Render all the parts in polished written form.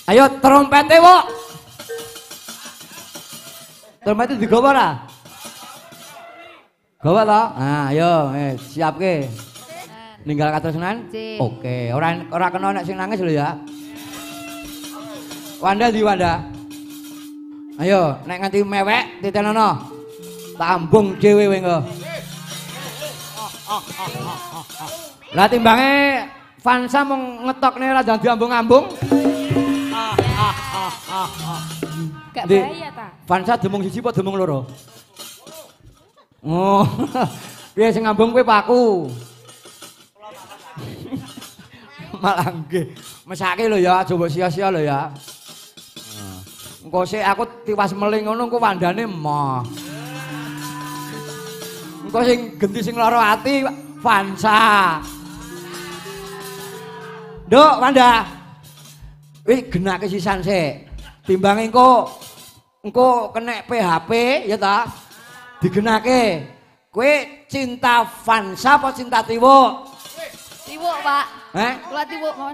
Ayo trompete wok. Trompete digawa ora? Gawa to? Nah, ayo siapke. Ninggal katresnan? Oke, ora kena nek sing nangis lho ya. Wanda di Wanda. Ayo, nek nganti mewek titenono. Tak ambung dhewe kowe engko. Lah timbange Vansa mung ngetokne ora dadi ambung-ambung. Gak bahaya ta? Vansa demung siji apa demung loro? Oh. Piye sing ngambung kowe paku? Malah nggih. Mesake lho ya, aja mbok sia-sia lho ya. Engko sik aku tiwas meling ngono engko wandane emoh. Engko sing genti sing lara ati Vansa. Nduk, Wanda. Wih genake sisan sik. Timbange engko kena PHP ya ta? Digenake. Kowe cinta Vansa apa cinta Tiwuk? Tiwuk, Pak. Kula Tiwuk, Mon.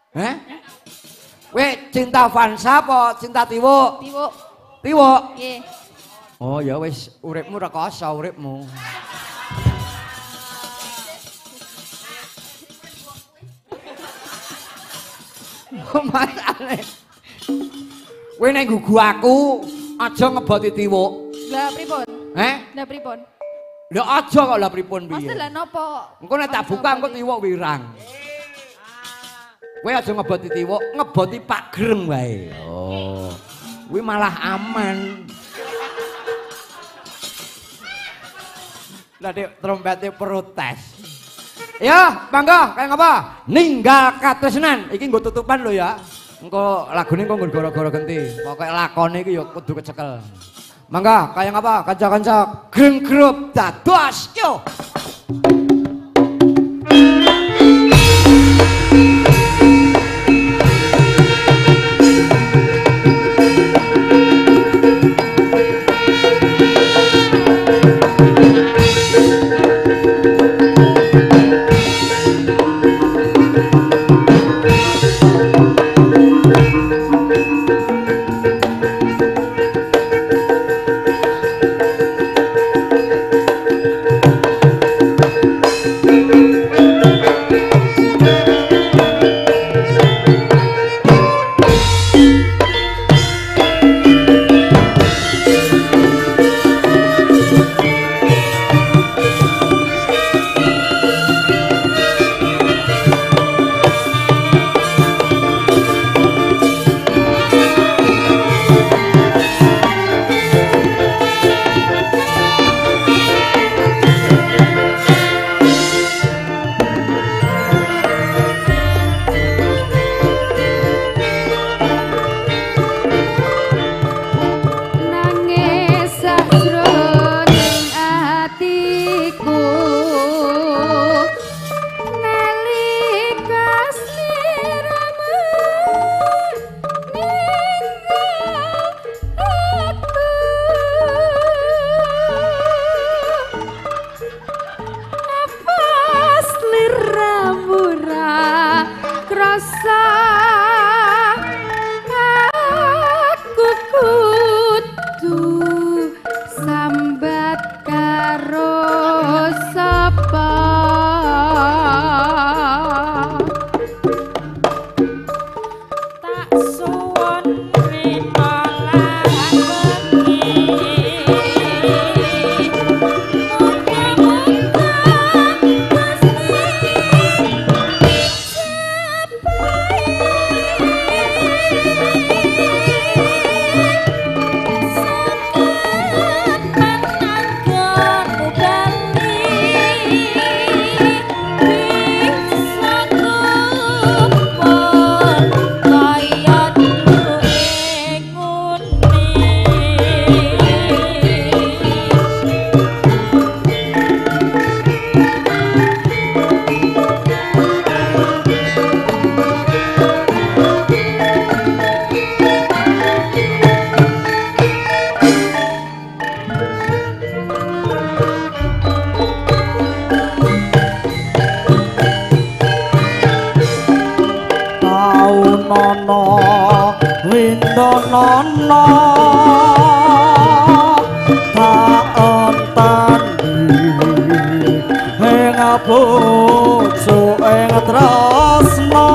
Kowe cinta Vansa apa cinta Tiwuk? Tiwuk. Tiwuk? Nggih. Oh ya wis uripmu rekoso uripmu. Masane. Kowe nek gugu aku aja ngeboti Tiwuk. Lah pripun? Lah pripun? Lah aja kok lah pripun piye? Mas lah napa? Engko nek tak buka engko Tiwuk wirang. Kowe aja ngeboti Tiwuk, ngeboti Pak Greng wae. Oh. Kuwi malah aman. Lah nek trompete protes. Ya, mangga, kaya ngapa? Ninggal katresnan. Iki nggo tutupan lho ya. Engko lagune engko nggon gara-gara genti. Pokoke lakone iki ya kudu kecekel. Mangga, kaya ngapa? Kanca-kanca Greng Group dados yo. nono windonono tak enteni ing bojo ing tresna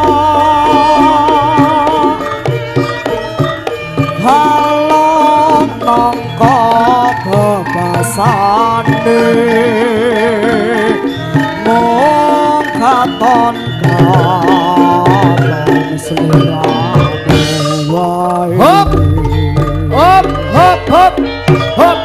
halong nangka bebasane mung katon katon seliramu wae Hop hop hop hop hop.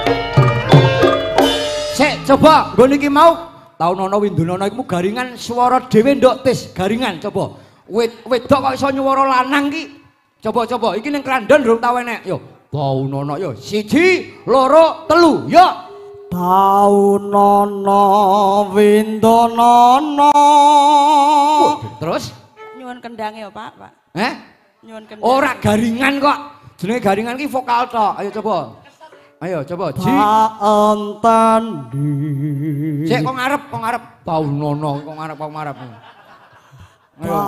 Sik coba nggon iki mau Taunono Windonono iku garingan swara dhewe ndok tis garingan coba. Wedok kok iso nyuwara lanang ki. Coba iki ning krandon durung tau enek. Yo Taunono yo 1 2 3 yo. Taunono Windonono. Terus Nyuwun kendhange ya, Pak. Nyuwun kendhang. Ora garingan kok. Jenenge garingan ki vokal tok. Ayo coba. Ayo coba. Tak enteni. Sik kok ngarep. Taunono kok ngarep. Ayo.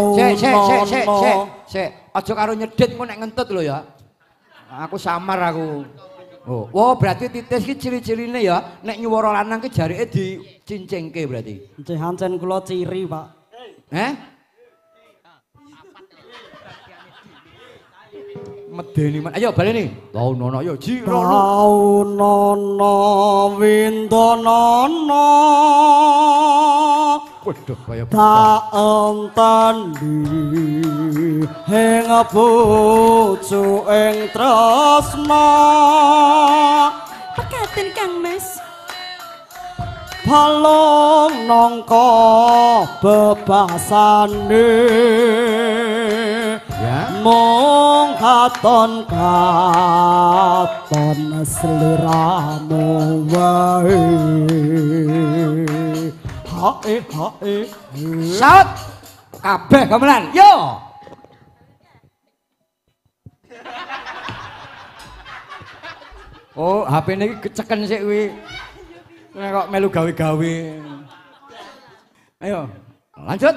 Sik. Aja karo nyedhit engko nek ngentut lho ya. Aku samar aku. Oh, berarti titis ki ciri-cirine ya nek nyuwara lanang ki jarike dicincingke berarti. Nggih hancen kula ciri, Pak. Medeni man. Ayo baleni. Taunono ayo jiro. Taunono Windonono. Waduh kaya tak enteni ing bojo ing tresna Pekaten Kang Mas. palung nangka bebasane ya mung katon sliramu wae hae saut kabeh gamelan yo oh HP ini keceken sik kuwi kok melu gawe-gawe ayo lanjut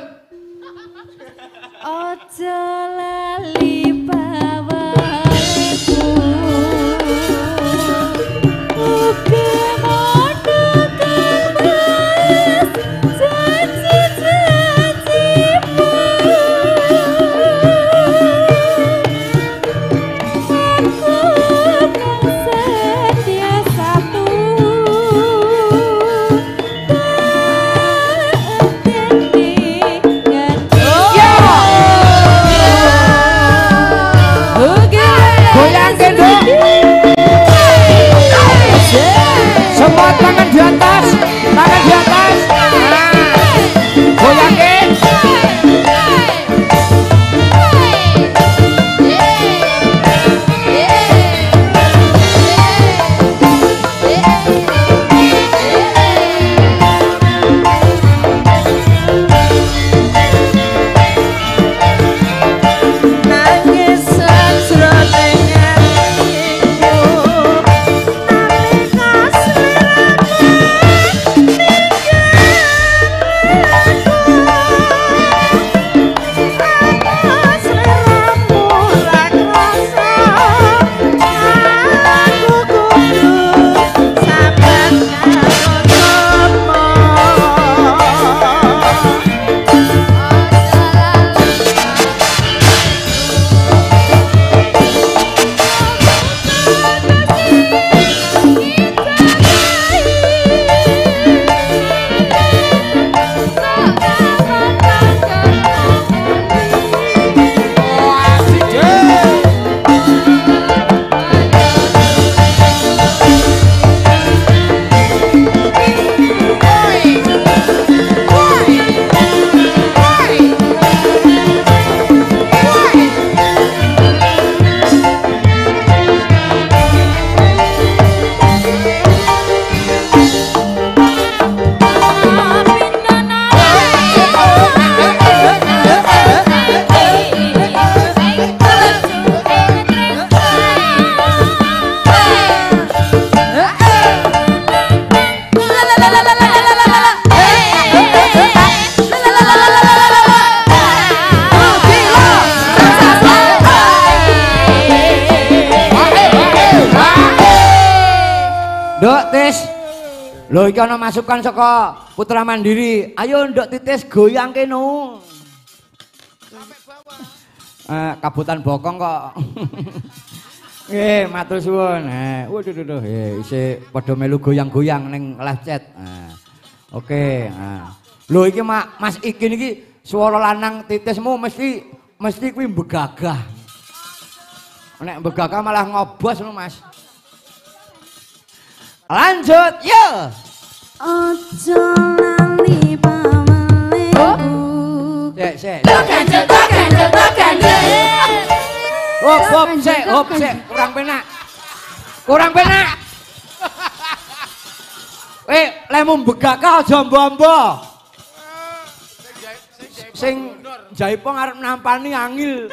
Ojo lali bawaku Uge mono kang mas janji-janjimu Aku kang setia satu Tak enteni nganti Tis. Lho iki ana masukan saka Putra Mandiri. Ayo Nduk Titis goyang keno. Kabutan Bokong kok. Nggih, matur suwun. Waduh, isih padha melu goyang-goyang ning live chat. Oke, Lho iki Mas Ikin iki swara lanang Titismu mesti kuwi begagah. Nek begagah malah ngobos lho, Mas. Lanjut, yo. Ojo lali pameleku. Sik. Ganjel. Hop, sik, kurang penak. Lemu begakah aja mbombo. Sing jaipo arep nampani angil.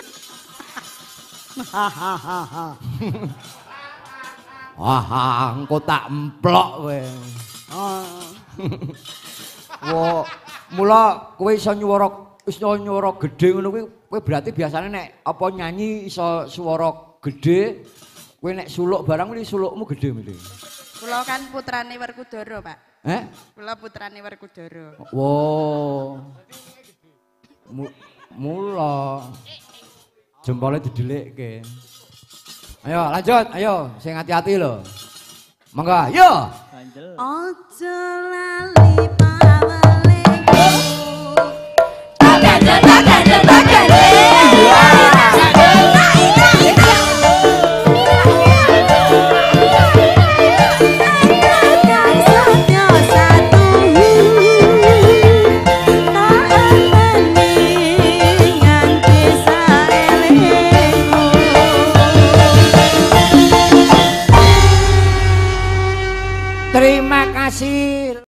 Wah, engko tak emplok kowe. Wo, mula kowe iso nyuwara gedhe ngono kuwi kowe berarti biasane nek apa nyanyi iso swara gedhe, kowe nek suluk barang kuwi sulukmu gedhe mesti. Kula kan putrane Werkudara, Pak. Kula putrane Werkudara. Wow. Mula jempolnya didelikke. Ayo lanjut, ayo sing hati-hati lho. Monggo, yo. Ojo lali pameleku. Ganjel. Terima kasih